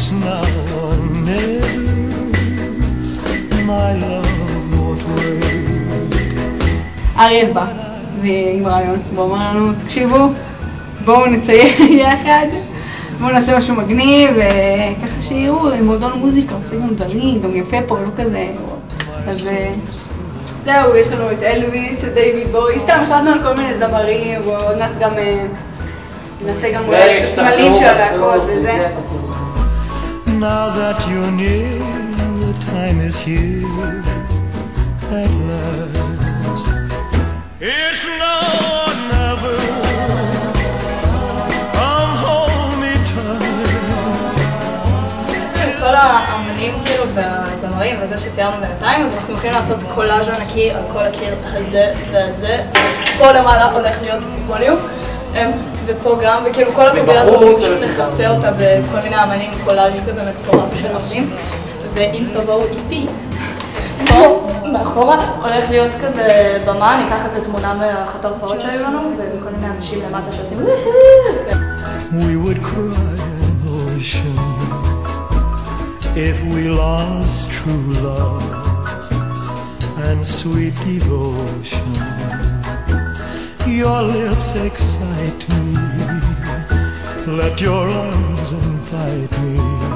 It's now or never, my love won't wait. אריאל בא, ועם רעיון, הוא אמר לנו, תקשיבו, בואו נצייר יחד, בואו נעשה משהו מגניב, וככה שיראו, מועדון מוזיקה, עושים גם דברים, גם יפה פה, לא כזה. אז זהו, יש לנו את אלוויס, את דיוויד בואי, סתם החלטנו על כל מיני זמרים, ועוד מעט גם נעשה גם אולי את הסמלים של הלהקות וזה. Now that you're near, the time is here at last. It's now or never. Come hold me tight. כל האמנים כאילו והזמרים וזה שציירנו בינתיים, אז אנחנו הולכים לעשות קולאז' ענקי על כל הקיר הזה והזה. פה למעלה הולך להיות ווליום. ופה גם, וכאילו כל הקובייה הזאת נכסה אותה בכל מיני אמנים, קולאז' כזה מטורף של אמנים. ואם תבואו איתי, פה מאחורה הולך להיות כזה במה, אני אקח את זה תמונה מאחת ההופעות שהיו לנו, וכל מיני אנשים למטה שעושים We would cry an ocean if we lost true love and sweet devotion. Your lips excite me, let your arms invite me.